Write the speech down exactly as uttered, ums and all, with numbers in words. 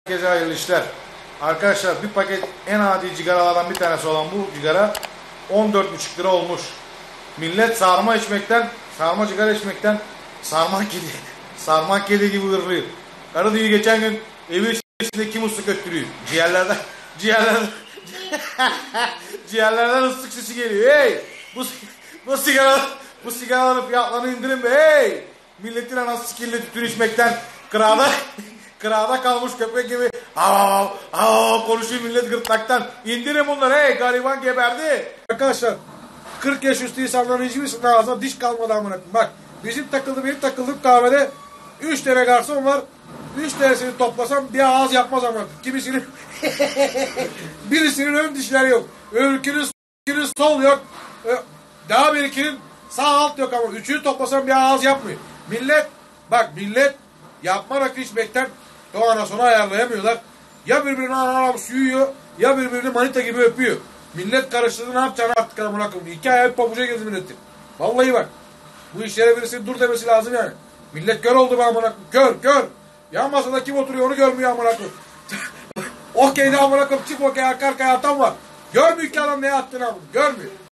Herkese hayırlı işler. Arkadaşlar bir paket en adi cigaralardan bir tanesi olan bu cigara on dört buçuk lira olmuş. Millet sarma içmekten, sarma cigara içmekten sarman kedi, sarman kedi gibi hırlıyor. Karı diyor geçen gün evi içinde kim ıslık öttürüyor. Ciğerlerden, ciğerlerden, ciğerlerden ıslık sesi geliyor. Hey! Bu, bu sigara, bu sigaraların fiyatlarını indirin be hey! Milletin anası sikirle tütün içmekten kırada Kırada kalmış köpek gibi av av konuşuyor millet gırtlaktan. İndirin bunları hey gariban geberdi. Arkadaşlar kırk yaş üstü insanların hiçbirisinin ağzına diş kalmadı amına. Bak bizim takıldı benim takıldığım kahvede üç tane garson var. üç tanesini toplasam bir ağız yapmaz ama kimisinin birisinin ön dişleri yok. Öbürkünün sol yok. Daha birikinin sağ alt yok ama üçünü toplasam bir ağız yapmıyor. Millet bak millet yapma rakı içmekten o anasını ayarlayamıyorlar. Ya birbirini anam suyuyor ya birbirini manita gibi öpüyor. Millet karıştırdı ne yapacağını artık amına koyayım. İki ay pabuca girdi milletin. Vallahi bak. Bu işlere birisinin dur demesi lazım yani. Millet kör oldu be amına koyayım. Kör kör. Yan masada kim oturuyor onu görmüyor amına koyayım. Okey'de amına koyayım çift okey arka arkaya atan var. Görmüyor ki adam neye attığını amına. Görmüyor.